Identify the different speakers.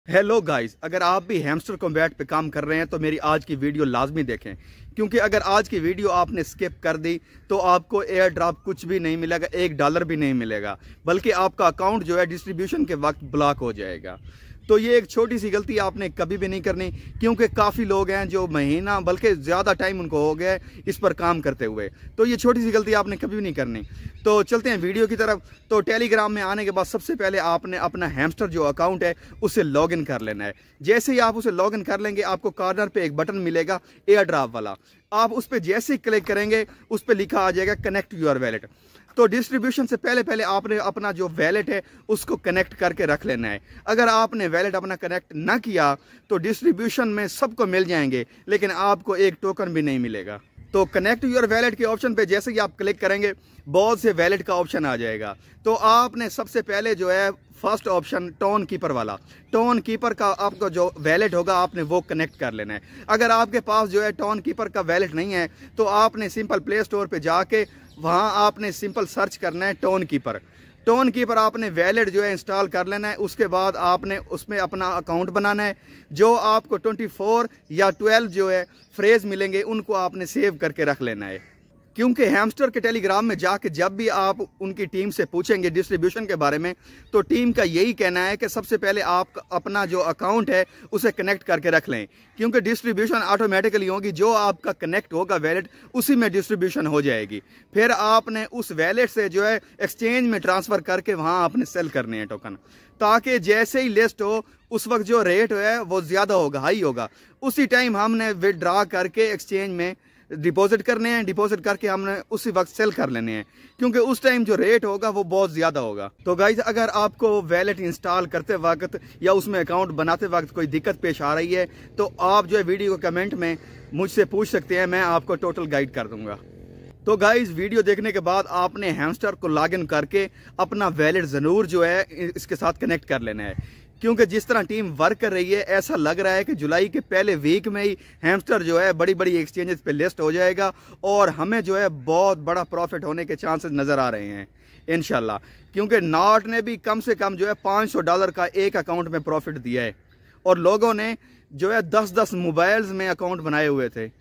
Speaker 1: Hello guys, अगर आप भी हैमस्टर कॉम्बैट पे काम कर रहे हैं तो मेरी आज की वीडियो लाजमी देखें, क्योंकि अगर आज की वीडियो आपने स्किप कर दी तो आपको एयर ड्रॉप कुछ भी नहीं मिलेगा, $1 भी नहीं मिलेगा, बल्कि आपका अकाउंट जो है डिस्ट्रीब्यूशन के वक्त ब्लॉक हो जाएगा। तो ये एक छोटी सी गलती आपने कभी भी नहीं करनी, क्योंकि काफ़ी लोग हैं जो महीना बल्कि ज़्यादा टाइम उनको हो गया है इस पर काम करते हुए। तो ये छोटी सी गलती आपने कभी भी नहीं करनी। तो चलते हैं वीडियो की तरफ। तो टेलीग्राम में आने के बाद सबसे पहले आपने अपना हैमस्टर जो अकाउंट है उसे लॉगिन कर लेना है। जैसे ही आप उसे लॉगिन कर लेंगे आपको कॉर्नर पे एक बटन मिलेगा एयर ड्रॉप वाला। आप उस पर जैसे ही क्लिक करेंगे उस पर लिखा आ जाएगा कनेक्ट यूर वैलेट। तो डिस्ट्रीब्यूशन से पहले पहले आपने अपना जो वैलेट है उसको कनेक्ट करके रख लेना है। अगर आपने वैलेट अपना कनेक्ट ना किया तो डिस्ट्रीब्यूशन में सबको मिल जाएंगे, लेकिन आपको एक टोकन भी नहीं मिलेगा। तो कनेक्ट यूर वैलेट के ऑप्शन पे जैसे ही आप क्लिक करेंगे बहुत से वैलेट का ऑप्शन आ जाएगा। तो आपने सबसे पहले जो है फर्स्ट ऑप्शन टोन कीपर वाला, टोन कीपर का आपको जो वैलेट होगा आपने वो कनेक्ट कर लेना है। अगर आपके पास जो है टोन कीपर का वैलेट नहीं है तो आपने सिंपल प्ले स्टोर पे जाके वहाँ आपने सिंपल सर्च करना है टोन कीपर। टोन कीपर आपने वैलेट जो है इंस्टॉल कर लेना है। उसके बाद आपने उसमें अपना अकाउंट बनाना है। जो आपको 24 या 12 जो है फ्रेज मिलेंगे उनको आपने सेव करके रख लेना है, क्योंकि हैमस्टर के टेलीग्राम में जाके जब भी आप उनकी टीम से पूछेंगे डिस्ट्रीब्यूशन के बारे में तो टीम का यही कहना है कि सबसे पहले आप अपना जो अकाउंट है उसे कनेक्ट करके रख लें, क्योंकि डिस्ट्रीब्यूशन ऑटोमेटिकली होगी। जो आपका कनेक्ट होगा वैलेट उसी में डिस्ट्रीब्यूशन हो जाएगी। फिर आपने उस वैलेट से जो है एक्सचेंज में ट्रांसफ़र करके वहाँ आपने सेल करने हैं टोकन, ताकि जैसे ही लिस्ट हो उस वक्त जो रेट है वो ज़्यादा होगा, हाई होगा, उसी टाइम हमने विदड्रा करके एक्सचेंज में डिपॉजिट करने हैं। डिपॉजिट करके हमने उसी वक्त सेल कर लेने हैं, क्योंकि उस टाइम जो रेट होगा वो बहुत ज़्यादा होगा। तो गाइज, अगर आपको वैलेट इंस्टॉल करते वक्त या उसमें अकाउंट बनाते वक्त कोई दिक्कत पेश आ रही है तो आप जो है वीडियो के कमेंट में मुझसे पूछ सकते हैं, मैं आपको टोटल गाइड कर दूंगा। तो गाइज, वीडियो देखने के बाद आपने हैमस्टर को लॉगिन करके अपना वैलेट ज़रूर जो है इसके साथ कनेक्ट कर लेना है, क्योंकि जिस तरह टीम वर्क कर रही है ऐसा लग रहा है कि जुलाई के पहले वीक में ही हैमस्टर जो है बड़ी बड़ी एक्सचेंजेस पे लिस्ट हो जाएगा और हमें जो है बहुत बड़ा प्रॉफिट होने के चांसेस नज़र आ रहे हैं इंशाल्लाह। क्योंकि नॉट ने भी कम से कम जो है $500 का एक अकाउंट में प्रॉफिट दिया है और लोगों ने जो है 10-10 मोबाइल्स में अकाउंट बनाए हुए थे।